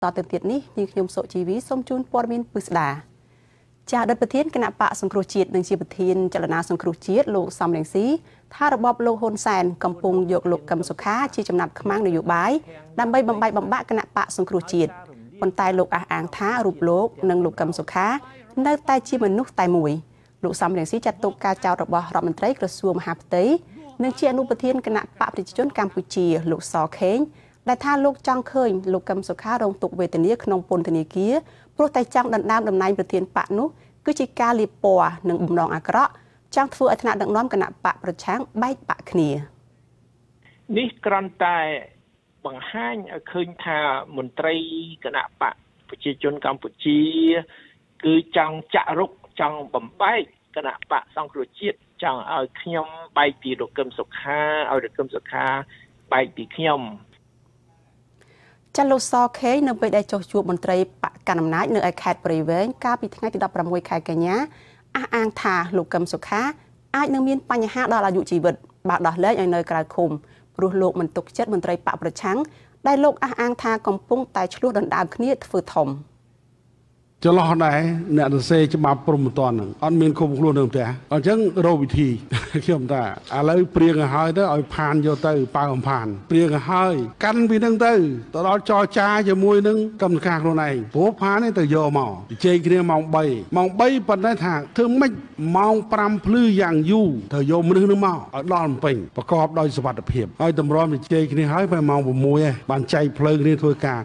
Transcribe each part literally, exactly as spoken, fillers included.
តទៅទៀតនេះនាងខ្ញុំសុជីវីសូមជូនព័ត៌មានពិស្ដាចាអតីតប្រធានគណៈបកសង្គ្រោះជាតិនិងជាប្រធានចលនាសង្គ្រោះជាតិលោកសំរងស៊ីថារបបលោកហ៊ុនសែនកំពុងយកលោកកឹមសុខាជាចំណាប់ខ្មាំងនយោបាយដើម្បីបំបែកបំបាក់គណៈបកសង្គ្រោះជាតិប៉ុន្តែលោកអះអាងថារូបលោកនិងលោកកឹមសុខានៅតែជាមនុស្សតែមួយលោកសំរងស៊ីចាត់ទុកការចោទរបស់រដ្ឋមន្ត្រីក្រសួងមហាផ្ទៃនិងជាអនុប្រធានគណៈបកប្រជាជនកម្ពុជាលោកសខេងដែលថាលោកចង់ឃើញលោកកឹមសុខារងទុក្ខវេទនាក្នុងពន្ធនាគារព្រោះតែចង់ដណ្ដើមតំណែងប្រធានបកនោះគឺជាការលាបពណ៌និងបំណងអាក្រក់ចង់ធ្វើឲ្យថ្នាក់ដឹកនាំគណៈបកប្រឆាំងបែកបាក់គ្នានេះគ្រាន់តែបង្ហាញឲ្យឃើញថាមន្ត្រីគណៈបកប្រជាជនកម្ពុជាគឺចង់ចាក់រុកចង់បំបែកគណៈបកសង្គ្រោះជាតិចង់ឲ្យខ្ញុំបែកពីលោកកឹមសុខាឲ្យលោកកឹមសុខាបែកពីខ្ញុំចាលោកសខេនៅពេលដែលចុះជួបមន្ត្រីបកកណ្ដាលអំណាចនៅឯខេត្តព្រៃវែងកាលពីថ្ងៃទីដប់ប្រាំមួយខែកញ្ញាអះអាងថាលោកកឹមសុខាអាចនឹងមានបញ្ហាដល់អាយុជីវិតបើដោះលែងឲ្យនៅក្រៅឃុំព្រោះលោកមិនទុកចិត្តមន្ត្រីបកប្រឆាំងដែលលោកអះអាងថាកំពុងតែឆ្លោះដណ្ដើមគ្នាធ្វើធំចន្លោះដែរអ្នកសរសេរច្បាប់ព្រំប្រទានហ្នឹងអត់មានគុំខ្លួននៅផ្ទះអញ្ចឹងរកវិធីខ្ញុំថាឥឡូវព្រៀងឲ្យហើយទៅឲ្យផានយកទៅប៉ៅអំផានព្រៀងឲ្យហើយកាន់ពីហ្នឹងទៅទៅដល់ចរចាជាមួយនឹងកម្មការខ្លួនឯងព្រោះផាននេះទៅយកមកជែកគ្នាម៉ោងបីម៉ោងបីប៉ុន្តែថាធ្វើម៉េចម៉ោងប្រាំភ្លឺយ៉ាងយូរត្រូវយកមនុស្សនឹងមកឲ្យដល់ភ្នំពេញប្រកបដោយសុវត្ថិភាពហើយតម្រាំជែកគ្នាហើយពេលម៉ោង៦ឯងបានចែកផ្លូវគ្នាធ្វើការ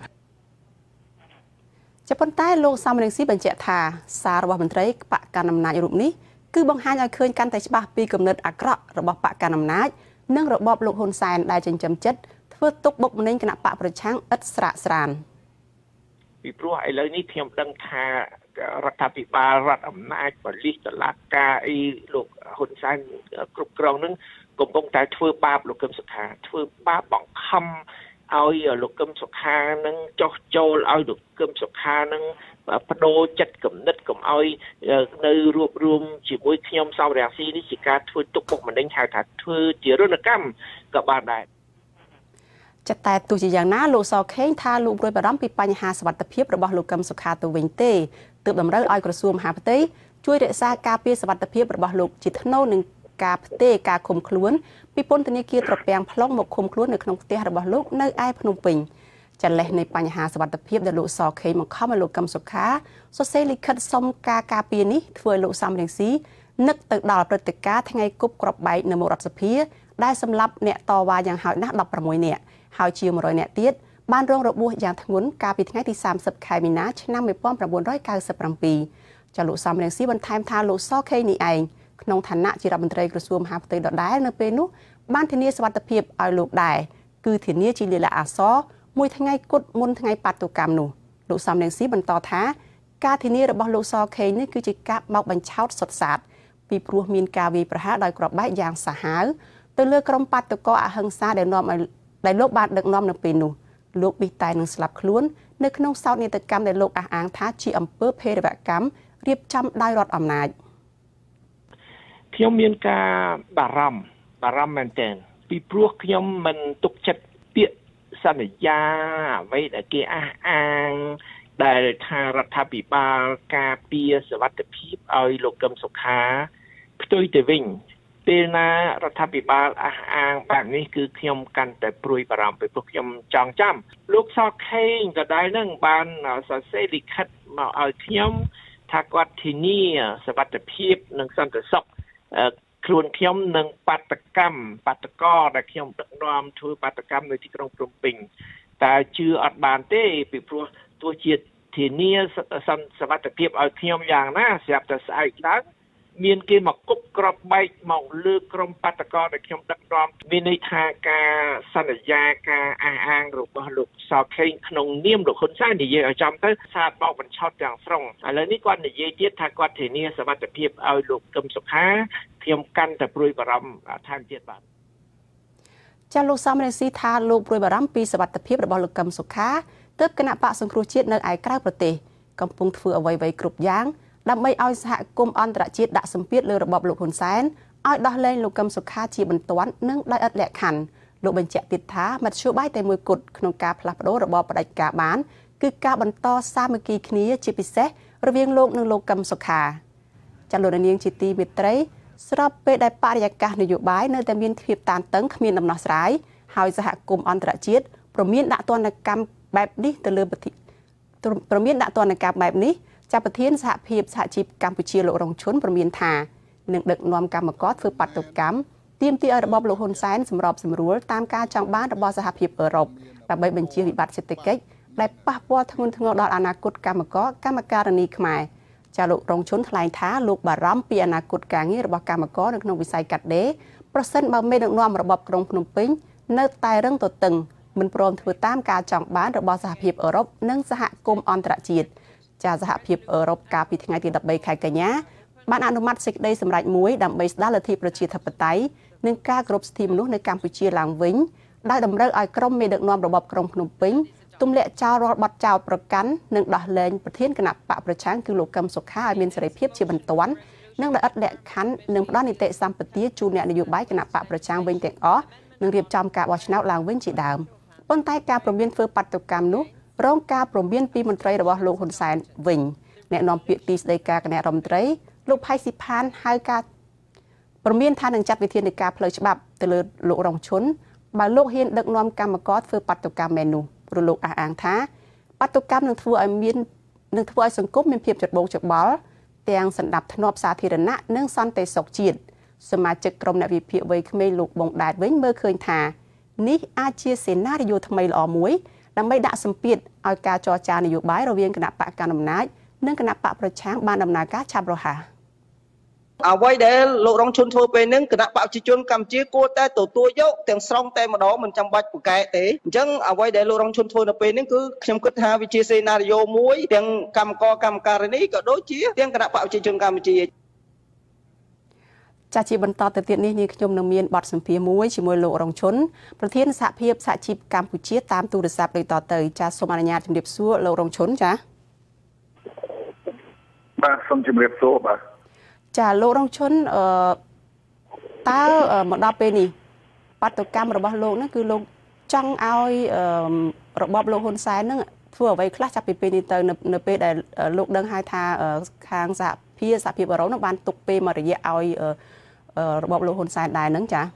ជាប៉ុន្តែលោកសំរងស៊ីបញ្ជាក់ថាសាររបស់មន្ត្រីបកកណ្ដាលអំណាចរូបនេះគឺបង្ហាញឲ្យឃើញកាន់តែច្បាស់ពីគំនិតអាក្រក់របស់បកកណ្ដាលអំណាចនិងរបបលោកហ៊ុនសែនដែលចិញ្ចឹមចិត្តធ្វើទុកបុកម្នេញគណៈបកប្រឆាំងឥតស្រាកស្រានពីព្រោះឥឡូវនេះខ្ញុំដឹងថារដ្ឋាភិបាលរដ្ឋអំណាចប៉ូលីសតុលាការអីលោកហ៊ុនសែនគ្រប់គ្រងនឹងកំពុងតែធ្វើបាបលោកកឹមសុខាធ្វើបាបបង្ខំឲ្យលោកកឹមសុខានឹងចោះចូលឲ្យលោកកឹមសុខានឹងបដូរចិត្តគំនិតកុំឲ្យនៅរួបរวมជាមួយខ្ញុំសំរងស៊ីនេះជាការធ្វើទុកបុកម្នេញហៅថាធ្វើជារនកម្មក៏បានដែរចាតែទោះជាយ៉ាងណាលោកសខេងថាលោកព្រួយបារម្ភពីបញ្ហាសុវត្ថិភាពរបស់លោកកឹមសុខាទៅវិញទេទើបតម្រូវឲ្យក្រសួងមហាផ្ទៃជួយរក្សាការពារសុវត្ថិភាពរបស់លោកជាថ្នូរនឹងការផ្ទេរការឃុំខ្លួនពីពន្ធនាគារត្រពាំង plong មកឃុំខ្លួននៅក្នុងផ្ទះរបស់លោកនៅឯភ្នំពេញចន្លេះនៃបញ្ហាសុវត្ថិភាពដែលលោកសខេងបង្ខំឲ្យលោកកឹមសុខាសរសេរលិខិតសុំការការពារនេះធ្វើឲ្យលោកសំរងស៊ីនឹកទៅដល់ព្រឹត្តិការណ៍ថ្ងៃគប់គ្រាប់បែកនៅមុខរដ្ឋសភាដែលសម្លាប់អ្នកតវ៉ាយ៉ាងហោចណាស់ដប់ប្រាំមួយនាក់ហើយជាងមួយរយនាក់ទៀតបានរងរបួសយ៉ាងធ្ងន់កាលពីថ្ងៃទីសាមសិបខែមីនាឆ្នាំmột nghìn chín trăm chín mươi bảyចាលោកសំរងស៊ីបន្ថែមថាលោកសខេងនេះឯងក្នុងឋានៈជារដ្ឋមន្ត្រីក្រសួងមហាផ្ទៃដដែលនៅពេលនោះបានធានាសុវត្ថិភាពឲ្យលោកដែរគឺធានាជាលិលាអសរមួយថ្ងៃគត់មុនថ្ងៃបាតុកម្មនោះលោកសំរងស៊ីបន្តថាការធានារបស់លោកសខេងនេះគឺជាការបោកបញ្ឆោតសុទ្ធសាធពីព្រោះមានការវាយប្រហារដោយគ្រាប់បែកយ៉ាងសាហាវទៅលើក្រុមបាតុករអហិង្សាដែលនាំឲ្យដែលលោកបានដឹកនាំនៅពេលនោះលោកប៊ីតែនឹងស្លាប់ខ្លួននៅក្នុងសោកនាដកម្មដែលលោកអះអាងថាជាអំពើភេរវកម្មរៀបចំដោយរដ្ឋអំណាចខ្ញុំមានការបារម្ភបារម្ភមែនទែនពីព្រោះខ្ញុំមិនទុកចិត្តពាក្យសន្យាអ្វីដែលគេអះអាងដែលថារដ្ឋាភិបាលការពារសុវត្ថិភាពឲ្យលោកកឹមសុខាផ្ទុយទៅវិញពេលណារដ្ឋាភិបាលអះអាងបែបនេះគឺខ្ញុំកាន់តែព្រួយបារម្ភពីព្រោះខ្ញុំចង់ចាំលោកសខេងក៏ដែរនឹងបានសរសេរលិខិតមកឲ្យខ្ញុំថាគាត់ធានាសុវត្ថិភាពនិងសន្តិសុខខ្លួនខ្ញុំនឹងបាតកម្មបាតកោដែលខ្ញុំដឹកនាំធ្វើបាតកម្មនៅទីក្រុងភ្នំពេញតែជឿអត់បានទេពីព្រោះទោះជាធានាសវត្ថិភាពឲ្យខ្ញុំយ៉ាងណាស្រាប់តែស្អែកឡើងមានគេមកគប់ក្របបែកមកលើក្រុមបាតកោដែលខ្ញុំដឹកនាំមានន័យថាការសន្យាការអះអាងរបស់លោកសខេងក្នុងនាមលោកហ៊ុនសែននិយាយឲ្យចំទៅសាទបោកបញ្ឆោតទាំងស្រុងឥឡូវនេះគាត់និយាយទៀតថាគាត់ធានាសវត្ថិភាពឲ្យលោកកឹមសុខាខ្ញុំកាន់តែព្រួយបារម្ភថែមទៀតបាទចាលោកសំរងស៊ីថាលោកព្រួយបារម្ភពីសុវត្ថិភាពរបស់លោកកឹមសុខាទើបគណៈបកសង្គ្រោះជាតិនៅឯក្រៅប្រទេសកំពុងធ្វើអ្វីៗគ្រប់យ៉ាងដើម្បីឲ្យសហគមន៍អន្តរជាតិដាក់សម្ពាធលើរបបលោកហ៊ុនសែនឲ្យដោះលែងលោកកឹមសុខាជាបន្ទាន់និងដោយឥតលក្ខខណ្ឌលោកបញ្ជាក់ទៀតថាមធ្យោបាយតែមួយគត់ក្នុងការផ្លាស់ប្ដូររបបផ្ដាច់ការបានគឺការបន្តសាមគ្គីគ្នាជាពិសេសរវាងលោកនិងលោកកឹមសុខាចាលោកនាងជាទីមេត្រីស្របពេលដែលបរិយាកាសនយោបាយនៅតែមានភាពតានតឹងគ្មានដំណោះស្រាយហើយសហគមន៍អន្តរជាតិប្រមានដាក់ទណ្ឌកម្មបែបនេះទៅលើប្រមានដាក់ទណ្ឌកម្មបែបនេះចាប់ប្រធានសហភាពសហជីពកម្ពុជាលោករងឈុនប្រមានថានឹងដឹកនាំកម្មករធ្វើបាតុកម្មទាមទារឲ្យរបបលោកហ៊ុនសែនសម្របសម្រួលតាមការចង់បានរបស់សហភាពអឺរ៉ុបដើម្បីបញ្ជៀសវិបត្តិសេដ្ឋកិច្ចដែលប៉ះពាល់ធ្ងន់ធ្ងរដល់អនាគតកម្មករកម្មការិនីខ្មែរចាលោករងឈុនថ្លែងថាលោកបារម្ភពីអនាគតការងាររបស់កម្មករនៅក្នុងវិស័យកាត់ដេរប្រសិនបើមេដឹកនាំរបបក្រុងភ្នំពេញនៅតែរឹងទទឹងមិនព្រមធ្វើតាមការចង់បានរបស់សហភាពអឺរ៉ុបនិងសហគមន៍អន្តរជាតិចាសហភាពអឺរ៉ុបកាលពីថ្ងៃទី13ខែកញ្ញាបានអនុម័តសេចក្តីសម្រេចមួយដើម្បីស្ដារលទ្ធិប្រជាធិបតេយ្យនិងការគោរពសិទ្ធិមនុស្សនៅកម្ពុជាឡើងវិញដែលតម្រូវឲ្យក្រុមមេដឹកនាំរបបក្រុងភ្នំពេញទម្លាក់ចោលរាល់បទចោទប្រកាន់និងដោះលែងប្រធានគណៈបកប្រឆាំងគឺលោកកឹមសុខាឲ្យមានសេរីភាពជាបន្ទាន់និងដោយឥតលក្ខខណ្ឌនិងផ្ដល់នីតិសម្បទាជូនអ្នកនយោបាយគណៈបកប្រឆាំងវិញទាំងអស់និងរៀបចំការបោះឆ្នោតឡើងវិញជាដើមប៉ុន្តែការព្រមានធ្វើបាតុកម្មនោះរងការព្រមានពីមន្ត្រីរបស់លោកហ៊ុនសែនវិញអ្នកនាំពាក្យទីស្តីការគណៈរដ្ឋមន្ត្រីលោកផៃស៊ីផានហៅការព្រមានថានឹងចាត់វិធានការផ្លូវច្បាប់ទៅលើលោករងឈុនបើលោកហ៊ានដឹកនាំកម្មករធ្វើបាតុកម្មមែននោះព្រោះលោកអះអាងថាបាតុកម្មនឹងធ្វើឲ្យមាននឹងធ្វើឲ្យសង្គមមានភាពច្របូកច្របល់ទាំងសន្តិភាពសាធារណៈនិងសន្តិសុខជាតិសមាជិកក្រុមអ្នកវិភាគវ័យក្មេងលោកបងដែតវិញមើលឃើញថានេះអាចជាសេណារីយ៉ូថ្មីល្អមួយដើម្បីដាក់សម្ពាធឲ្យការចរចានយោបាយរវាងគណៈបកកណ្ដាលអំណាចនិងគណៈបកប្រឆាំងបានដំណើរការឆាប់រហ័សអ្វីដែលលោករងឈុនធ្វើពេលហ្នឹងគណៈបព្វជិជនកម្ពុជាគួរតែទទួលយកទាំងស្រុងតែម្ដងមិនចាំបាច់ប្រកែកទេអញ្ចឹងអ្វីដែលលោករងឈុនធ្វើនៅពេលហ្នឹងគឺខ្ញុំគិតថាវាជាសេណារីយ៉ូមួយទាំងកម្មករកម្មការិនីក៏ដូចជាទាំងគណៈបព្វជិជនកម្ពុជាចាជាបន្តទៅទៀតនេះនាងខ្ញុំនឹងមានបទសម្ភាសន៍មួយជាមួយលោករងឈុនប្រធានសហភាពសហជីពកម្ពុជាតាមទូរស័ព្ទដូចតទៅចាសូមអនុញ្ញាតជម្រាបសួរលោករងឈុនចាបាទសូមជម្រាបសួរបាទចាលោករងឈុនអឺតើមកដល់ពេលនេះបាតុកម្មរបស់លោកហ្នឹងគឺលោកចង់ឲ្យរបបលោកហ៊ុនសែនហ្នឹងធ្វើអ្វីខ្លះចាប់ពីពេលនេះទៅនៅពេលដែលលោកដឹងហើយថាខាងសហភាពសហភាពអឺរ៉ុបហ្នឹងបានទុកពេលមករយៈឲ្យរបបលោកហ៊ុនសែនដែរហ្នឹងចា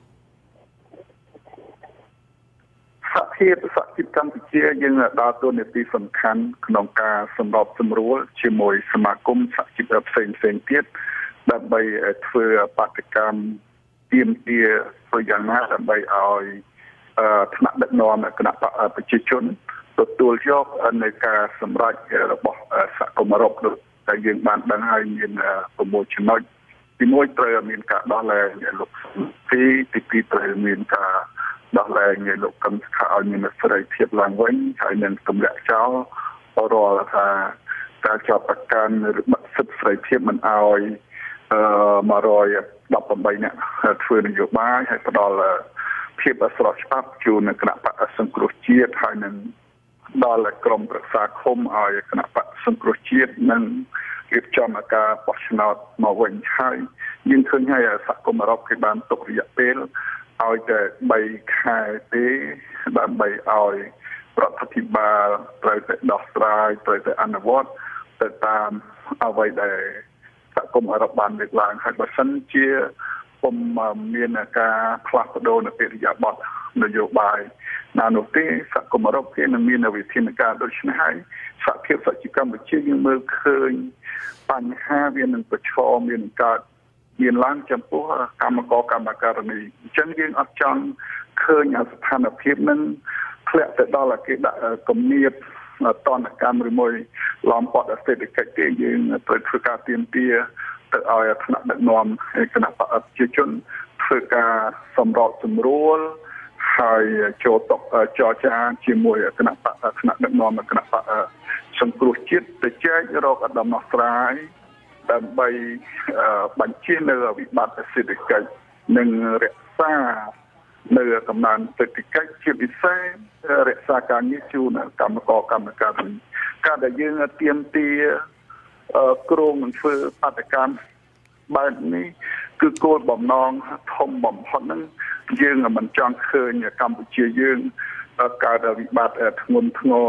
សហភាពសហជីពកម្ពុជាយើងដើរតួនាទីសំខាន់ក្នុងការសម្របសម្រួលជាមួយសមាគមសហជីពផ្សេងផ្សេងទៀតដើម្បីធ្វើបាតុកម្មទាមទារប្រយ៉ាងណាដើម្បីឲ្យថ្នាក់ដឹកនាំគណៈបកប្រជាជនទទួលយកនៅការសម្រេចរបស់សហគមន៍អឺរ៉ុបដូចតែយើងបានដឹងហើយមានប្រមូលចំណុចទីមួយត្រូវមានការដោះលែងលោកទីទីពីរត្រូវមានការដោះលែងលោកកឹមសុខាឲ្យមានសេរីភាពឡើងវិញហើយនឹងទម្លាក់ចោលរាល់ថាការចាប់ប្រកាន់ឬបិទសិទ្ធិសេរីភាពមិនឲ្យអឺមួយរយដប់ប្រាំបីនាក់ធ្វើនយោបាយហើយផ្ដល់ភាពស្របច្បាប់ជូនគណៈបកសង្គ្រោះជាតិហើយនឹងដល់ក្រមប្រឹក្សាឃុំឲ្យគណៈបកសង្គ្រោះជាតិនិងរៀបចំការបោះឆ្នោតមកវិញហើយយើងឃើញហើយសហគមន៍អឺរ៉ុបគេបានទុករយៈពេលឲ្យតែបីខែទេដើម្បីឲ្យរដ្ឋាភិបាលត្រូវតែដោះស្រាយត្រូវតែអនុវត្តទៅតាមអ្វីដែលសហគមន៍អឺរ៉ុបបានលើកឡើងហើយបើសិនជាពុំមានការផ្លាស់ប្ដូរនៅពេលរយៈបទនយោបាយណានោះទេសហគមន៍អឺរ៉ុបគេនឹងមានវិធានការដូចនេះហើយសហភាពសហជីពកម្ពុជាយើងមើលឃើញបញ្ហាវានឹងប្រឈមមានកើតមានឡើងចំពោះកម្មករកម្មការិនីអញ្ចឹងយើងអត់ចង់ឃើញស្ថានភាពនឹងធ្លាក់ទៅដល់គេដាក់គំនាបតនកម្មឬមួយឡំពាត់សេដ្ឋកិច្ចទេយើងត្រូវធ្វើការទៀមទាទៅឲ្យថ្នាក់ដឹកនាំគណៈបកប្រជាជនធ្វើការសម្របសម្រួលហើយចូលតបចរចាជាមួយគណៈបកថ្នាក់ដឹកនាំគណៈបកសង្គ្រោះជាតិទៅចែករកដំណោះស្រាយដើម្បីបញ្ជៀសនៅវិបត្តិសេដ្ឋកិច្ចនិងរក្សានៅកំណើនសេដ្ឋកិច្ចជាពិសេសរក្សាការងារជូនកម្មករកម្មការិនីការដែលយើងទៀមទាគ្រោងនឹងធ្វើបាតុកម្មបែបនេះគឺគោលបំណងធំបំផុតហ្នឹងយើងមិនចង់ឃើញកម្ពុជាយើងកើតវិបត្តិធ្ងន់ធ្ងរ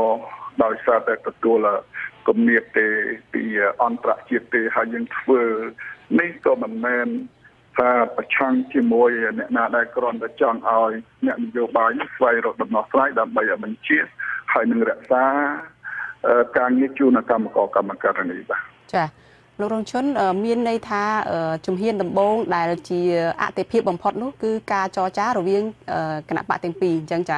ដោយសារតែទទួលគំនាបទេពីអន្តរជាតិទេហើយយើងធ្វើនេះក៏មិនមែនថាប្រឆាំងជាមួយអ្នកណាដែលគ្រាន់តែចង់ឲ្យអ្នកនយោបាយស្វែងរកដំណោះស្រាយដើម្បីឲ្យបញ្ជាហើយនឹងរក្សាការងារជូនកម្មករកម្មការនេះបាទចាលោករងឈុនមានន័យថាជំហានដំបូងដែលជាអតិភិបបំផុតនោះគឺការចរចារវាងគណៈបកទាំងពីរអញ្ចឹងចា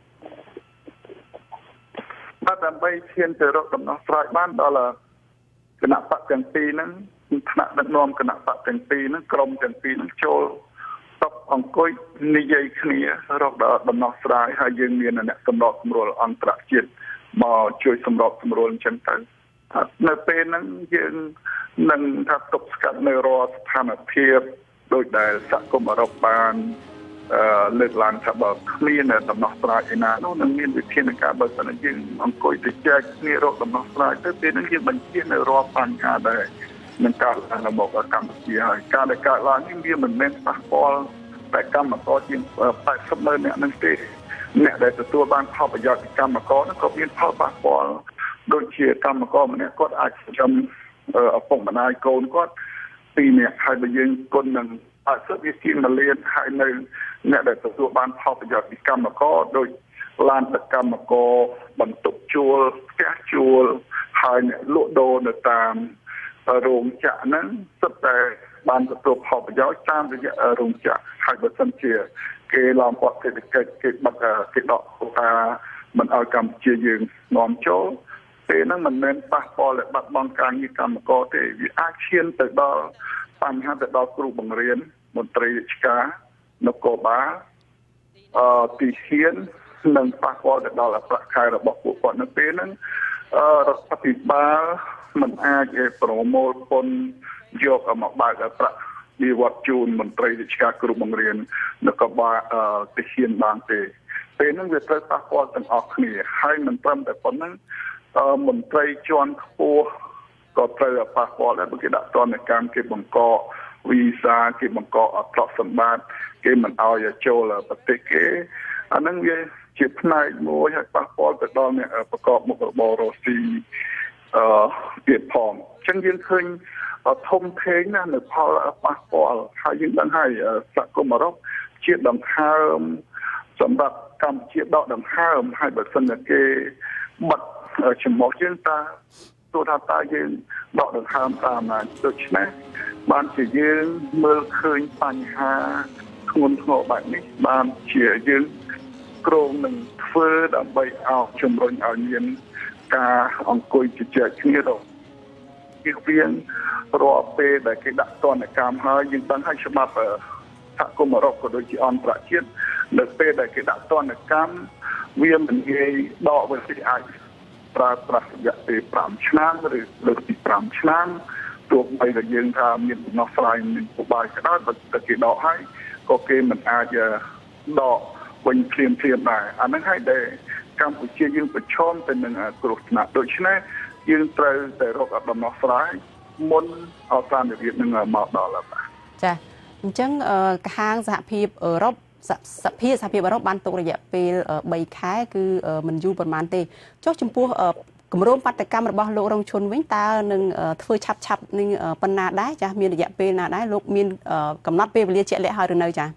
បាទដើម្បីឈានទៅរកដំណោះស្រាយបានដល់គណៈបកទាំងពីរហ្នឹងថ្នាក់ដឹកនាំគណៈបកទាំងពីរហ្នឹងក្រុមទាំងពីរហ្នឹងចូលតបអង្គុយនិយាយគ្នារកដល់ដំណោះស្រាយហើយយើងមានអ្នកសម្របសម្រួលអន្តរជាតិមកជួយសម្របសម្រួលអញ្ចឹងទៅនៅពេលហ្នឹងយើងនឹងថាទប់ស្កាត់នៅរាល់ស្ថានភាពដោយដែលសហគមន៍អឺរ៉ុបបានលើកឡើងថាបើគ្មានដំណោះស្រាយឯណានោះនឹងមានវិធានការបើសិនយើងអង្គុយទៅចែកគ្នារកដំណោះស្រាយទៅពេលហ្នឹងយើងបញ្ជានៅរាល់បញ្ហាដែលនឹងកើតឡើងនៅមកកម្ពុជាហើយការដែលកើតឡើងនេះវាមិនមែនប៉ះពាល់តែកម្មករជាងแปดสิบម៉ឺនអ្នកនឹងទេអ្នកដែលទទួលបានផលប្រយោជន៍ពីកម្មករនោះក៏មានផលប៉ះពាល់ដូចជាកម្មករម្នាក់គាត់អាចចិញ្ចឹមឪពុកម្ដាយកូនគាត់ពីរនាក់ហើយបើយើងគុណនឹងអត់ស្វាជាងលានហើយនៅអ្នកដែលទទួលបានផលប្រយោជន៍ពីកម្មករដូចឡានតកម្មករបន្ទប់ជួលផ្ទះជួលហើយអ្នកលក់ដូរនៅតាមរោងចក្រហ្នឹងសុទ្ធតែបានទទួលផលប្រយោជន៍តាមរយៈរោងចក្រហើយបើសិនជាគេឡើងព័ទ្ធសេដ្ឋកិច្ចគេបិទគេដកកូតាមិនឲ្យកម្ពុជាយើងនាំចូលពេលហ្នឹងមិនមែនប៉ះពាល់ដល់បាត់បង់ការងារកម្មករទេវាអាចឈានទៅដល់បញ្ហាទៅដល់គ្រូបង្រៀនមន្ត្រីរាជការនគរបាលអឺទីហ៊ាននិងប៉ះពាល់ទៅដល់ប្រាក់ខែរបស់ពួកគាត់នៅពេលហ្នឹងអឺរដ្ឋាភិបាលមិនអាចប្រមូលពន្ធយកមកបើកប្រាក់វិវត្តជូនមន្ត្រីរាជការគ្រូបង្រៀននគរបាលទីហ៊ានបានទេពេលហ្នឹងវាត្រូវប៉ះពាល់ទាំងអស់គ្នាហើយមិនត្រឹមតែប៉ុណ្្នឹងមន្ត្រីជាន់ខ្ពស់ក៏ត្រូវប៉ះពាល់ដែរបើគេដាក់ទណ្ឌកម្មគេបង្កវីសាគេបង្កអត្រសម្បត្តិគេមិនអោយចូលប្រទេសគេអាហ្នឹងវាជាផ្នែកមួយហើយប៉ះពាល់ទៅដល់អ្នកប្រកបមុខរបររស់ស៊ីអឺទៀតផងអញ្ចឹងយើងឃើញធំធេងណាស់នៅផលប៉ះពាល់ហើយយើងដឹងហើយសហគមន៍អឺរ៉ុបជាដង្ហើមសម្រាប់កម្ពុជាដកដង្ហើមហើយបើសិនតែគេបិទចំមុខយើងតាទោះថាតើយើងដកដង្ហើមតាមណាដូច្នេះបានជាយើងមើលឃើញបញ្ហាធ្ងន់ធ្ងរបែបនេះបានជាយើងគ្រោងនឹងធ្វើដើម្បីឲ្យជំរុញឲ្យមានការអង្គុយជជែកគ្នាទៅពីវាងរាល់ពេលដែលគេដាក់ទណ្ឌកម្មហើយយើងដឹងហើយច្បាប់សហគមន៍អឺរ៉ុបក៏ដូចជាអន្តរជាតិនៅពេលដែលគេដាក់ទណ្ឌកម្មវាមិនងាយដកវាទេអាចប្រើប្រាស់រយៈពេលប្រាំឆ្នាំឬលើកពីប្រាំឆ្នាំទោះបីតែយើងថាមានដំណោះស្រាយមានឧបាយក៏ដោយបើតែគេដកហើយក៏គេមិនអាចដកវិញភ្លាមភ្លាមដែរអាហ្នឹងហើយដែលកម្ពុជាយើងប្រឈមទៅនឹងគ្រោះថ្នាក់ដូច្នេះយើងត្រូវតែរកដំណោះស្រាយមុនអវសានវិវាទនឹងមកដល់ហើយបាទចាអញ្ចឹងខាងសហភាពអឺរ៉ុបសភាសហភាពអឺរ៉ុបបានទុករយៈពេលបីខែគឺមិនយូរប៉ុន្មានទេចុះចំពោះគម្រោងបាតកម្មរបស់លោករងឈុនវិញតើនឹងធ្វើឆាប់ឆាប់នឹងប៉ុណ្ណាដែរចាមានរយៈពេលណាដែរលោកមានកំណត់ពេលវេលាជាក់លាក់ហើយឬនៅចា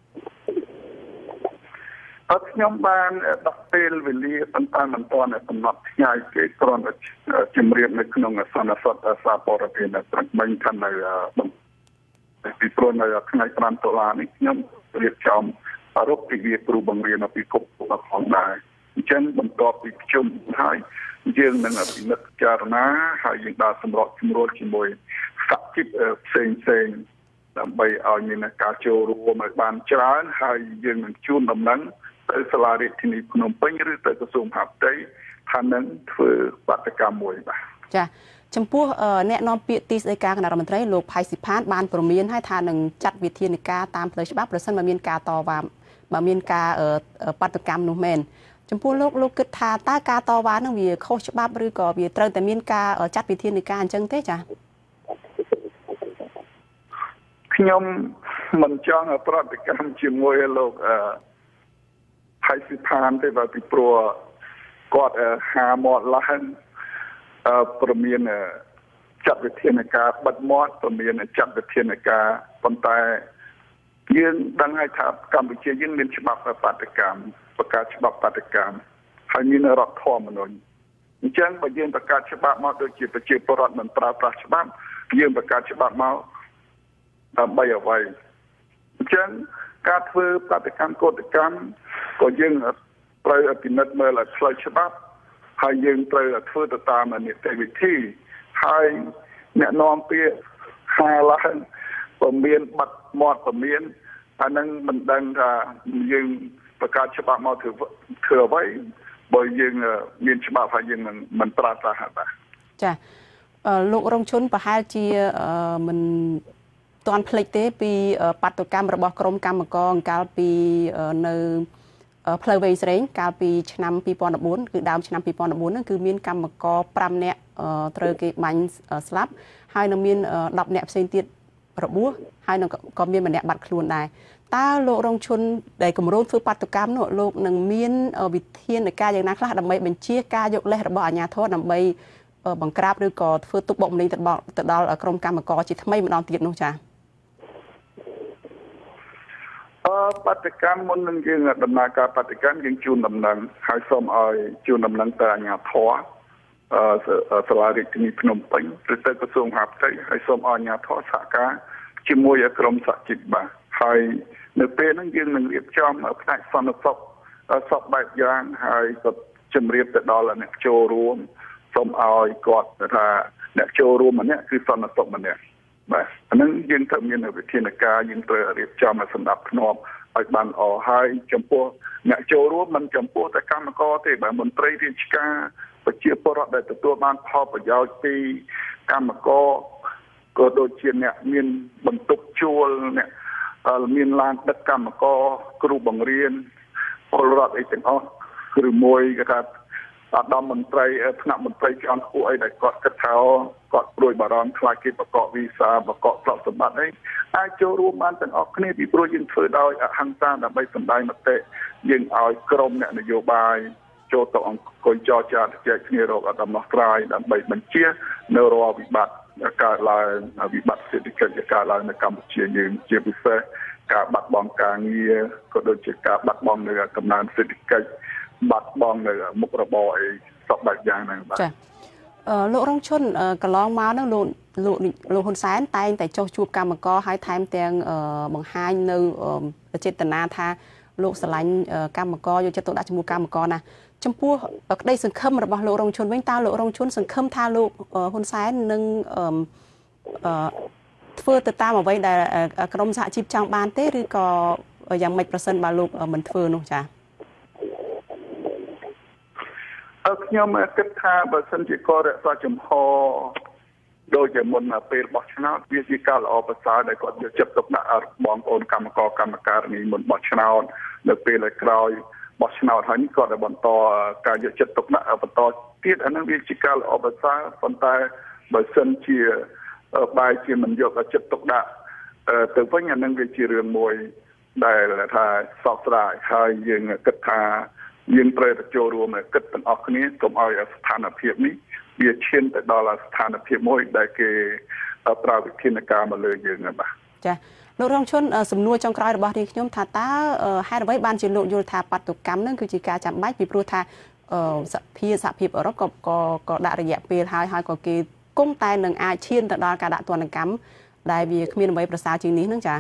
អត់ខ្ញុំបានដាក់ពេលវេលាប៉ុន្តែមិនទាន់កំណត់ថ្ងៃគេគ្រាន់តែជំរាបនៅក្នុងសន្និសីទសារព័ត៌មានត្រឹមមិញថានៅពីព្រោះនៅថ្ងៃប្រាំតុលានេះខ្ញុំរៀបចំរកពីវាគ្រូបង្រៀនពីគ្រប់គ្រប់ផងដែរអញ្ចឹងបន្ទាប់ពីប្រជុំហើយយើងនឹងពិនិត្យពិចារណាហើយយើងដើរសម្របសម្រួលជាមួយសហជីពផ្សេងផ្សេងដើម្បីឲ្យមានការចូលរួមឲ្យបានច្រើនហើយយើងនឹងជួនដំណឹងទៅសាលារាជធានីភ្នំពេញឬទៅក្រសួងមហាផ្ទៃថានឹងធ្វើបាតកម្មមួយបាទចាចំពោះអ្នកនាំពាក្យទីស្តីការគណៈរដ្ឋមន្ត្រីលោកផៃស៊ីផានបានព្រមានឲ្យថានឹងចាត់វិធានការតាមផ្លូវច្បាប់ប្រសិនបើមានការតវ៉ាបើមានការបាតកម្មនោះមែនចំពោះលោកលោកគិតថាតើការតវ៉ានឹងវាខុសច្បាប់ឬក៏វាត្រូវតែមានការចាត់វិធានការអញ្ចឹងទេចាខ្ញុំមិនចង់ប្រតិកម្មជាមួយលោកផៃស៊ីផានទេបើពីព្រោះគាត់ហាមាត់ឡើងព្រមានចាត់វិធានការបិទមាត់ព្រមានចាត់វិធានការប៉ុន្តែយើងដឹងហើយថាកម្ពុជាយើងមានច្បាប់បាតកម្មប្រកាសច្បាប់បាតកម្មហើយមានរដ្ឋធម្មនុញ្ញអញ្ចឹងបើយើងប្រកាសច្បាប់មកដូចជាប្រជាពលរដ្ឋមិនប្រើប្រាស់ច្បាប់យើងប្រកាសច្បាប់មកដើម្បីអ្វីអញ្ចឹងការធ្វើបាតកម្មកោតកម្មក៏យើងត្រូវពិនិត្យមើលឲ្យផ្លូវច្បាប់ហើយយើងត្រូវធ្វើទៅតាមនីតិវិធីហើយអ្នកនាំពាក្យហាឡើងព្រមានបាត់មាត់ព្រមានអានឹងមិនដឹងថាយើងប្រកាសច្បាប់មកធ្វើធ្វើអ្វីបើយើងមានច្បាប់ហើយយើងមិនមិនប្រើប្រាស់បាទចាលោករងឈុនប្រហែលជាមិនទាន់ភ្លេចទេពីបាតុកម្មរបស់ក្រមកម្មករអង្កលពីនៅផ្លូវវែងស្រេងកាលពីឆ្នាំពីរពាន់ដប់បួនគឺដើមឆ្នាំពីរពាន់ដប់បួនហ្នឹងគឺមានកម្មករប្រាំនាក់ត្រូវគេបាញ់ស្លាប់ហើយនៅមានដប់នាក់ផ្សេងទៀតរបួសហើយនឹងក៏មានម្នាក់បាត់ខ្លួនដែរតើលោករងឈុនដែលគម្រោងធ្វើបាតុកម្មនោះលោកនឹងមានវិធានការយ៉ាងណាខ្លះដើម្បីបញ្ជាការយកលេសរបស់អាជ្ញាធរដើម្បីបង្ក្រាបឬក៏ធ្វើទុកបុកម្នេញទៅដល់ទៅដល់ក្រុមកម្មករជាថ្មីម្ដងទៀតនោះចា៎អឺបាតុកម្មមុននឹងយើងដំណើរការបាតុកម្មយើងជូនដំណឹងហើយសូមឲ្យជូនដំណឹងទៅអាជ្ញាធរអឺសាលារាជធានីភ្នំពេញឬទៅក្រសួងមហាផ្ទៃហើយសូមឲ្យអាជ្ញាធរសហការជាមួយក្រុមសហជីពបាទហើយនៅពេលហ្នឹងយើងនឹងរៀបចំផ្នែកសន្តិសុខសពបែបយ៉ាងហើយក៏ជំរាបទៅដល់អ្នកចូលរួមសូមឲ្យគាត់ថាអ្នកចូលរួមម្នាក់គឺសន្តិសុខម្នាក់បាទអានឹងយើងត្រូវមានវិធានការយើងត្រូវរៀបចំឲ្យសម្ដាប់ធ្នាប់ឲ្យបានល្អហើយចំពោះអ្នកចូលរួមមិនចំពោះតែកម្មករទេបាទមន្ត្រីរាជការប្រជាពលរដ្ឋដែលទទួលបានផលប្រយោជន៍ពីកម្មករក៏ដូចជាអ្នកមានបន្ទុកជួលអ្នកមានឡានដឹកកម្មករគ្រូបង្រៀនពលរដ្ឋអីទាំងអស់ឬមួយគេថាអាដាមមន្ត្រីថ្នាក់មន្ត្រីជាន់ខ្ពស់អីដែលគាត់គិតថាគាត់ព្រួយបារម្ភខ្លាចគេបកកវីសាបកកទ្រព្យសម្បត្តិអីអាចចូលរួមបានទាំងអស់គ្នាពីព្រោះយើងធ្វើដោយអហិង្សាដើម្បីសម្ដែងមតិយើងឲ្យក្រុមអ្នកនយោបាយចូលទៅអង្គុយចរចាជជែកគ្នារកដំណោះស្រាយដើម្បីបញ្ជានៅរាល់វិបត្តិកើតឡើងវិបត្តិសេដ្ឋកិច្ចកើតឡើងនៅកម្ពុជាយើងជាពិសេសការបាត់បង់ការងារក៏ដូចជាការបាត់បង់នៅកំណើនសេដ្ឋកិច្ចបាត់បង់នៅមុខរបរអីសពបែបយ៉ាងហ្នឹងបាទចាលោករងឈុនកន្លងមកហ្នឹងលោកលោកលោកហ៊ុនសែនតែងតែចុះជួបកម្មករហើយថែមទាំងបង្ហាញនៅចេតនាថាលោកស្រឡាញ់កម្មករយកចិត្តទុកដាក់ជាមួយកម្មករណាចំពោះក្តីសង្ឃឹមរបស់លោករងឈុនវិញតើលោករងឈុនសង្ឃឹមថាលោកហ៊ុនសែននឹងធ្វើទៅតាមអ្វីដែលក្រមសហជីពចង់បានទេឬក៏យ៉ាងម៉េចប្រសិនបើលោកមិនធ្វើនោះចា៎ខ្ញុំគិតថាបើសិនជាគាត់រក្សាចំហដូចជាមុនពេលបោះឆ្នោតវាជាការល្អប្រសើរដែលគាត់យកចិត្តទុកដាក់បងប្អូនកម្មករកម្មការនីមុនបោះឆ្នោតនៅពេលក្រោយបោះឆ្នោតហើយនេះគាត់ឲ្យបន្តការយកចិត្តទុកដាក់បន្តទៀតអានឹងវាជាការល្អប្រសើរប៉ុន្តែបើសិនជាបែរជាមិនយកចិត្តទុកដាក់ទៅវិញអានឹងវាជារឿងមួយដែលថាសោកស្ដាយហើយយើងគិតថាយើងត្រូវទៅចូលរួមគិតទាំងអស់គ្នាកុំឲ្យស្ថានភាពនេះវាឈានទៅដល់ស្ថានភាពមួយដែលគេប្រើវិធានការមកលើយើងបាទចាលោករងឈុនសំណួរចុងក្រោយរបស់នាងខ្ញុំថាតើហេតុអ្វីបានជាលោកយល់ថាបាតុកម្មនឹងគឺជាការចាំបាច់ពីព្រោះថាសហភាពសហភាពអឺរ៉ុបក៏ក៏ដាក់រយៈពេលហើយហើយក៏គេគង់តែនឹងអាចឈានទៅដល់ការដាក់ទណ្ឌកម្មដែលវាគ្មានអ្វីប្រសើរជាងនេះនឹងចា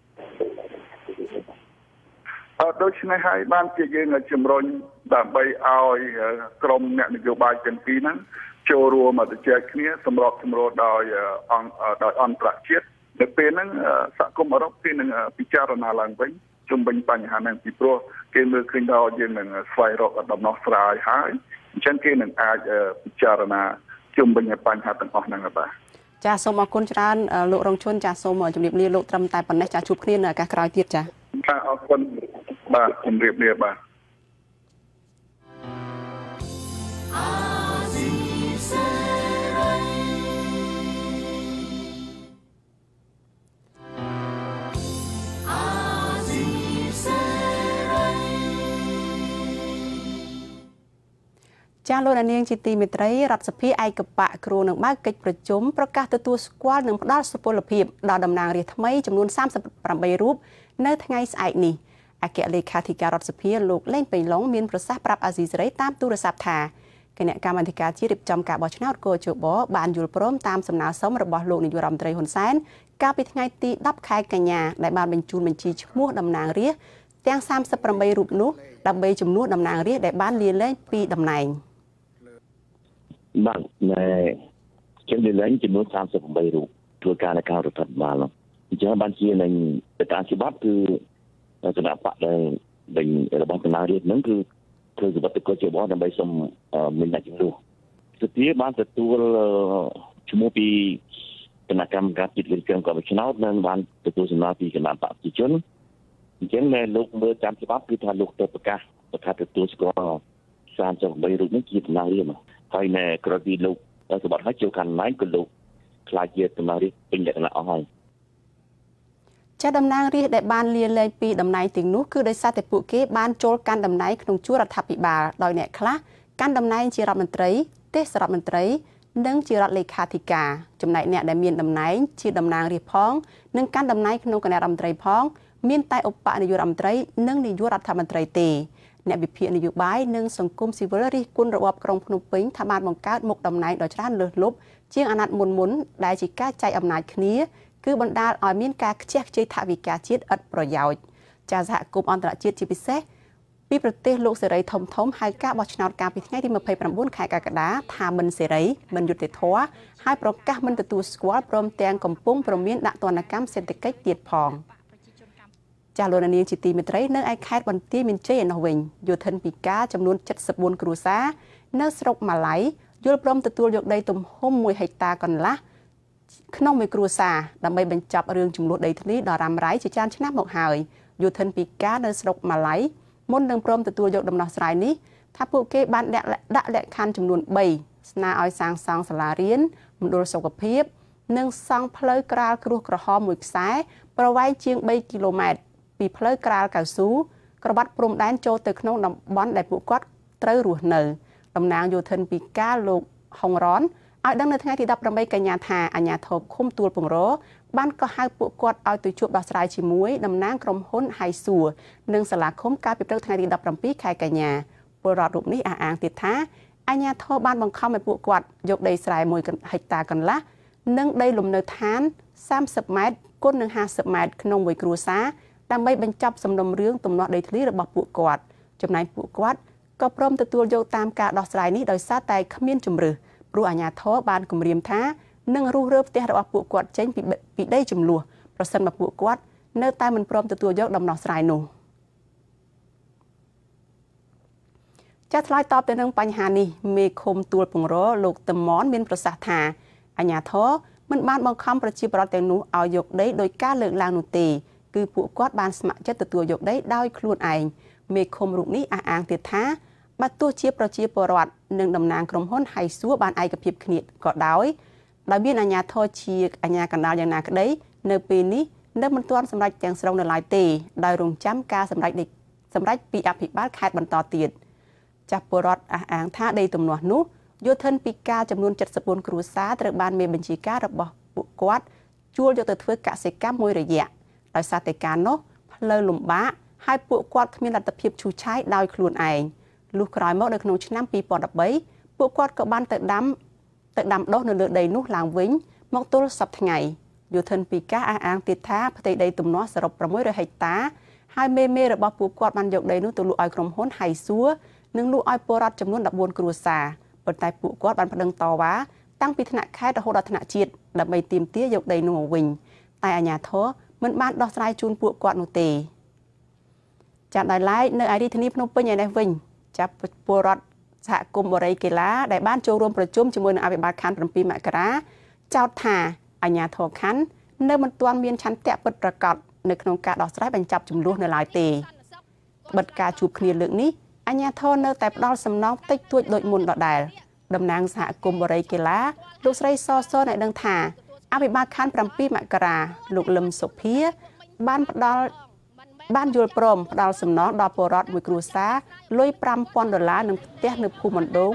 អត់ដូច្នេះហើយបានជាយើងជំរុញដើម្បីឲ្យក្រមអ្នកនយោបាយទាំងពីរហ្នឹងចូលរួមមកជជែកគ្នាសម្របសម្រួលដោយអង្គដោយអន្តរជាតិនៅពេលហ្នឹងសហគមន៍អឺរ៉ុបគេនឹងពិចារណាឡើងវិញជុំវិញបញ្ហាហ្នឹងពីព្រោះគេមើលឃើញថាយើងនឹងស្វែងរកដំណោះស្រាយហើយអញ្ចឹងគេនឹងអាចពិចារណាជុំវិញបញ្ហាទាំងអស់ហ្នឹងបាទចាសូមអរគុណច្រើនលោករងឈុនចាសូមជម្រាបលាលោកត្រឹមតែប៉ុណ្ណេះចាជួបគ្នានៅឱកាសក្រោយទៀតចាចាអរគុណបាទជម្រាបលាបាទចាលោកនាងជាទីមេត្រីរដ្ឋសភាឯកបៈគ្រូនឹងបើកកិច្ចប្រជុំប្រកាសទទួលស្គាល់និងផ្ដល់សុពលភាពដល់តំណាងរាស្ត្រថ្មីចំនួនសាមសិបប្រាំបីរូបនៅថ្ងៃស្អែកនេះអគ្គលេខាធិការរដ្ឋសភាលោកលេងពេញឡុងមានប្រសាសន៍ប្រាប់អាស៊ីសេរីតាមទូរស័ព្ទថាគណៈកម្មាធិការជាតិរៀបចំការបោះឆ្នោតកោជបបានយល់ព្រមតាមសំណើសុំរបស់លោកនាយករដ្ឋមន្ត្រីហ៊ុនសែនកាលពីថ្ងៃទីដប់ខែកញ្ញាដែលបានបញ្ជូនបញ្ជីឈ្មោះតំណាងរាស្ត្រទាំងសាមសិបប្រាំបីរូបនោះដើម្បីជំនួសតំណាងរាស្ត្រដែលបានលាលែងពីតំណែងបាទណែជំនាញចំនួនសាមសិបប្រាំបីរូបធ្វើការនៅក្នុងរដ្ឋាភិបាលអញ្ចឹងបានជានឹងទៅតាមច្បាប់គឺគណៈបកដែលវិញរបស់តំណាងរាស្ត្រហ្នឹងគឺធ្វើសវត្ថិកោជបដើម្បីសុំមានអ្នកជំនួសទៅទៀតបានទទួលឈ្មោះពីគណៈកម្មការជាតិរៀបចំការបោះឆ្នោតនិងបានទទួលសំណើពីគណៈបកប្រជាជនអញ្ចឹងនៅលោកមើលតាមច្បាប់គឺថាលោកទៅប្រកាសប្រកាសទទួលស្គាល់សាមសិបប្រាំបីរូបនេះជាតំណាងរាស្ត្រហើយនៅក្រៅពីលោកសម្បត្តិឲ្យចូលកាន់ណៃក៏លោកខ្លាចជាតំណាងរាស្ត្រពេញលក្ខណៈអស់ហើយចាតំណាងរាស្ត្រដែលបានលាលែងពីតំណែងទាំងនោះគឺដោយសារតែពួកគេបានចូលកាន់តំណែងក្នុងជួររដ្ឋាភិបាលដោយអ្នកខ្លះកាន់តំណែងជារដ្ឋមន្ត្រីទេសរដ្ឋមន្ត្រីនិងជារដ្ឋលេខាធិការចំណែកអ្នកដែលមានតំណែងជាតំណាងរាស្ត្រផងនិងកាន់តំណែងក្នុងគណៈរដ្ឋមន្ត្រីផងមានតែឧបនាយករដ្ឋមន្ត្រីនិងនាយករដ្ឋមន្ត្រីទេអ្នកវិភាគនយោបាយនិងសង្គមស៊ីវិលរិះគន់របបក្រុងភ្នំពេញថាបានបង្កើតមុខតំណែងដ៏ច្រើនលើសលប់ជាងអាណត្តិមុនមុនដែលជាការចែកអំណាចគ្នាគឺបណ្ដាលឲ្យមានការខ្ជះខ្ជាយថវិកាជាតិឥតប្រយោជន៍ចាសហគមន៍អន្តរជាតិជាពិសេសពីប្រទេសលោកសេរីធំធំហៅការបោះឆ្នោតកាលពីថ្ងៃទីម្ភៃប្រាំបួនខែកក្កដាថាមិនសេរីមិនយុត្តិធម៌ហើយប្រកាសមិនទទួលស្គាល់ព្រមទាំងកំពុងប្រមានដាក់ទណ្ឌកម្មសេដ្ឋកិច្ចទៀតផងចាលោកនាងជាទីមេត្រីនៅឯខេត្តបន្ទាយមានជ័យឯនោះវិញយោធិនពីការចំនួនเจ็ดสิบบួនគ្រួសារនៅស្រុកម៉ាឡៃយល់ព្រមទទួលយកដីទំហំមួយហិកតាកន្លះក្នុងមួយគ្រួសារដើម្បីបញ្ចប់រឿងចំនួនដីធ្លីដ៏រ៉ាំរ៉ៃជាច្រើនឆ្នាំមកហើយយោធិនពីការនៅស្រុកម៉ាឡៃមុននឹងព្រមទទួលយកដំណោះស្រាយនេះថាពួកគេបានដាក់ដាក់លក្ខខណ្ឌចំនួនបីស្នើឲ្យសាងសង់សាលារៀនមណ្ឌលសុខភាពនិងសង់ផ្លូវក្រាលគ្រោះក្រហមមួយខ្សែប្រវែងជាងបីគីឡូម៉ែត្រពីផ្លូវក្រាលកៅស៊ូក្របត់ព្រំដែនចូលទៅក្នុងតំបន់ដែលពួកគាត់ត្រូវរស់នៅតំណាងយោធិនពីការលោកហុងរ៉នឲ្យដឹងនៅថ្ងៃទីដប់ប្រាំបីកញ្ញាថាអាជ្ញាធរឃុំទួលពងរបានក៏ហៅពួកគាត់ឲ្យទៅជួបដោះស្រាយជាមួយតំណាងក្រុមហ៊ុនហៃសួរនិងសាលាឃុំកាលពីព្រឹកថ្ងៃទីដប់ប្រាំពីរខែកញ្ញាពលរដ្ឋរូបនេះអះអាងទៀតថាអាជ្ញាធរបានបង្ខំឲ្យពួកគាត់យកដីស្រែមួយហិកតាកន្លះនិងដីលំនៅឋានសាមសិបម៉ែត្រគុណនឹងហាសិបម៉ែត្រក្នុងមួយគ្រួសារដើម្បីបញ្ចប់សំណុំរឿងទំនាស់ដីធ្លីរបស់ពួកគាត់ចំណែកពួកគាត់ក៏ព្រមទទួលយកតាមការដោះស្រាយនេះដោយសារតែគ្មានជំរឿសព្រោះអាជ្ញាធរបានគម្រាមថានឹងរុះរើផ្ទះរបស់ពួកគាត់ចេញពីពីដីចំនួនប្រសិនបើពួកគាត់នៅតែមិនព្រមទទួលយកដំណោះស្រាយនោះចាត់ឆ្លើយតបទៅនឹងបញ្ហានេះមេឃុំទួលពងរលោកតមនមានប្រសាសន៍ថាអាជ្ញាធរមិនបានបង្ខំប្រជាពលរដ្ឋទាំងនោះឲ្យយកដីដោយការលើកឡើងនោះទេគឺពួកគាត់បានស្ម័គ្រចិត្តទទួលយកដីដោយខ្លួនឯងមេឃុំរូបនេះអះអាងទៀតថាបើទោះជាប្រជាពលរដ្ឋនិងតំណាងក្រុមហ៊ុនហៃសួរបានឯកភាពគ្នាក៏ដោយដោយមានអាជ្ញាធរជាអាជ្ញាកណ្ដាលយ៉ាងណាក្តីនៅពេលនេះនៅមិនទាន់សម្រេចទាំងស្រុងនៅឡើយទេដោយរងចាំការសម្រេចសម្រេចពីអភិបាលខេត្តបន្តទៀតចាស់ពលរដ្ឋអះអាងថាដីទំនាស់នោះយោធិនពីការចំនួនเจ็ดสิบบួនគ្រួសារត្រូវបានមេបញ្ជាការរបស់ពួកគាត់ជួលយកទៅធ្វើកសិកម្មមួយរយៈដោយសារតែការនោះផ្លូវលំបាកហើយពួកគាត់គ្មានលទ្ធភាពឈូសឆាយដោយខ្លួនឯងលុះក្រោយមកនៅក្នុងឆ្នាំពីរពាន់ដប់បីពួកគាត់ក៏បានទៅដាំទៅដាំដុះនៅលើដីនោះឡើងវិញមកទល់សប្តាហ៍ថ្ងៃយោធិនពីការអះអាងទៀតថាផ្ទៃដីទំនាស់សរុបប្រាំមួយរយហិកតាហើយមេមេរបស់ពួកគាត់បានយកដីនោះទៅលក់ឲ្យក្រុមហ៊ុនហៃសួរនិងលក់ឲ្យពលរដ្ឋចំនួនដប់បួនគ្រួសារប៉ុន្តែពួកគាត់បានប្តឹងតវ៉ាតាំងពីថ្នាក់ខេត្តរហូតដល់ថ្នាក់ជាតិដើម្បីទាមទារយកដីនោះមកវិញតែអាជ្ញាធរមិនបានដោះស្រាយជូនពួកគាត់នោះទេចាត់ដោយឡែកនៅឯរាជធានីភ្នំពេញឯនេះវិញចាប់ពលរដ្ឋសហគមន៍បរិយាកីឡាដែលបានចូលរួមប្រជុំជាមួយនឹងអភិបាលខណ្ឌប្រាំពីរមករាចោទថាអាជ្ញាធរខណ្ឌនៅមិនទាន់មានឆន្ទៈពិតប្រាកដនៅក្នុងការដោះស្រាយបញ្ចប់ចំនួននៅឡើយទេបិទការជួបគ្នាលើកនេះអាជ្ញាធរនៅតែផ្ដល់សំណងតិចតួចដូចមុនដដែលតំណាងសហគមន៍បរិយាកីឡាលោកស្រីសសនៅដឹងថាអភិបាលខណ្ឌប្រាំពីរមករាលោកលឹមសុភាបានផ្ដល់បានយល់ព្រមផ្ដល់សំណងដល់ពលរដ្ឋមួយគ្រួសារលុយប្រាំពាន់ដុល្លារនឹងផ្ទះនៅភូមិមណ្ឌង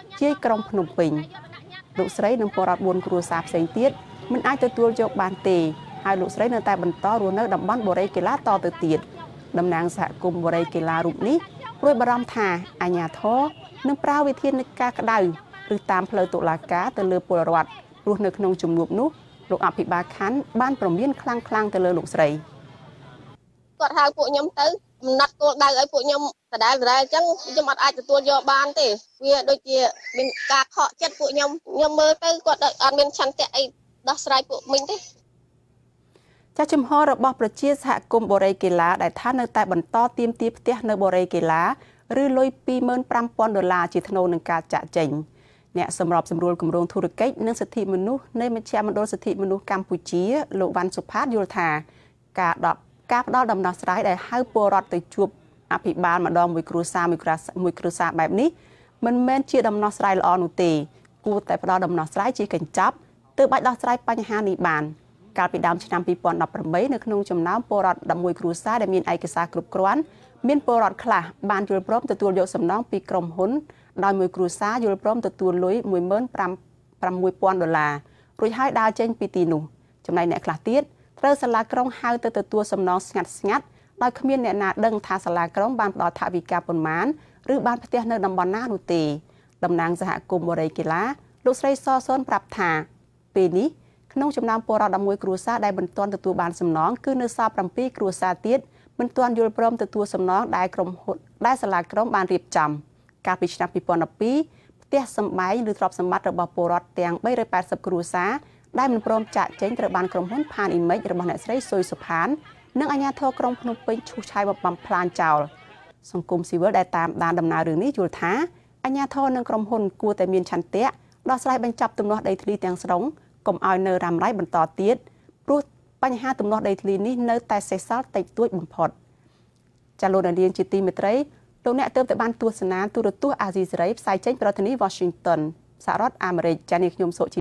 ជាយក្រុងភ្នំពេញលោកស្រីនិងពលរដ្ឋបួនគ្រួសារផ្សេងទៀតមិនអាចទទួលយកបានទេហើយលោកស្រីនៅតែបន្តរស់នៅតំបន់បូរីកីឡាតទៅទៀតតំណាងសហគមន៍បូរីកីឡារូបនេះព្រួយបារម្ភថាអាជ្ញាធរនឹងប្រើវិធានការក្តៅឬតាមផ្លូវតុលាការទៅលើពលរដ្ឋរស់នៅក្នុងជំនួបនោះលោកអភិបាលខណ្ឌបានប្រមានខ្លាំងខ្លាំងទៅលើលោកស្រីគាត់ហៅពួកខ្ញុំទៅកំណត់គោលដៅឲ្យពួកខ្ញុំដដែលដដែលអញ្ចឹងខ្ញុំអត់អាចទទួលយកបានទេវាដូចជាមានការខកចិត្តពួកខ្ញុំខ្ញុំមើលទៅគាត់អត់មានឆន្ទៈអីដោះស្រាយពួកមិញទេចាស់ចំហរបស់ប្រជាសហគមន៍បូរីកីឡាដែលថានៅតែបន្តទាមទារផ្ទះនៅបូរីកីឡាឬលុយពីរម៉ឺនប្រាំពាន់ដុល្លារជាថ្នូរនឹងការចាក់ចេញអ្នកសម្របសម្រួលគម្រោងធុរកិច្ចនិងសិទ្ធិមនុស្សនៃមជ្ឈមណ្ឌលសិទ្ធិមនុស្សកម្ពុជាលោកវ៉ាន់សុផាតយល់ថាការដកការផ្ដល់ដំណោះស្រាយដែលហៅពលរដ្ឋទៅជួបអភិបាលម្ដងមួយគ្រួសារមួយគ្រួសារមួយគ្រួសារបែបនេះមិនមែនជាដំណោះស្រាយល្អនោះទេគួរតែផ្ដល់ដំណោះស្រាយជាកញ្ចប់ទើបអាចដោះស្រាយបញ្ហានេះបានកាលពីដើមឆ្នាំពីរពាន់ដប់ប្រាំបីនៅក្នុងចំណោមពលរដ្ឋដប់មួយគ្រួសារដែលមានឯកសារគ្រប់គ្រាន់មានពលរដ្ឋខ្លះបានយល់ព្រមទទួលយកសំណងពីក្រុមហ៊ុនដោយមួយគ្រួសារយល់ព្រមទទួលលុយមួយម៉ឺនប្រាំមួយពាន់ដុល្លាររួចហើយដើរចេញពីទីនោះចំណែកអ្នកខ្លះទៀតត្រូវសាលាក្រុងហៅទៅទទួលសំណងស្ងាត់ស្ងាត់ដោយគ្មានអ្នកណាដឹងថាសាលាក្រុងបានផ្ដល់ថវិកាប៉ុន្មានឬបានផ្ទះនៅតំបន់ណានោះទេតំណាងសហគមន៍បូរីកីឡាលោកស្រីសសុនប្រាប់ថាពេលនេះក្នុងចំណោមពលរដ្ឋដប់មួយគ្រួសារដែលមិនទាន់ទទួលបានសំណងគឺនៅសល់ប្រាំពីរគ្រួសារទៀតមិនទាន់យល់ព្រមទទួលសំណងដែលក្រុមហ៊ុនដែលសាលាក្រុងបានរៀបចំកាលពីឆ្នាំពីរពាន់ដប់ពីរផ្ទះសម្បែងឬទ្រព្យសម្បត្តិរបស់ពលរដ្ឋទាំងបីរយប៉ែតសិបគ្រួសារដែលមិនព្រមចាក់ចេញត្រូវបានក្រុមហ៊ុនផានអ៊ីមេចរបស់អ្នកស្រីសុយសុផាននិងអាជ្ញាធរក្រុងភ្នំពេញឈូសឆាយបំផ្លាញចោលសង្គមស៊ីវិលដែលតាមដានដំណើររឿងនេះយល់ថាអាជ្ញាធរនិងក្រុមហ៊ុនគួរតែមានឆន្ទៈដោះស្រាយបញ្ចប់ទំនាស់ដីធ្លីទាំងស្រុងកុំឲ្យនៅរ៉ាំរ៉ៃបន្តទៀតព្រោះបញ្ហាទំនាស់ដីធ្លីនេះនៅតែសេសសល់តិចតួចបំផុតចាលោកនាងជាទីមេត្រីលោកអ្នកទើបតែបានទស្សនាទូរទស្សន៍អាស៊ីសេរីផ្សាយចេញពីរដ្ឋធានី Washington សហរដ្ឋអាមេរិកចានាងខ្ញុំសុ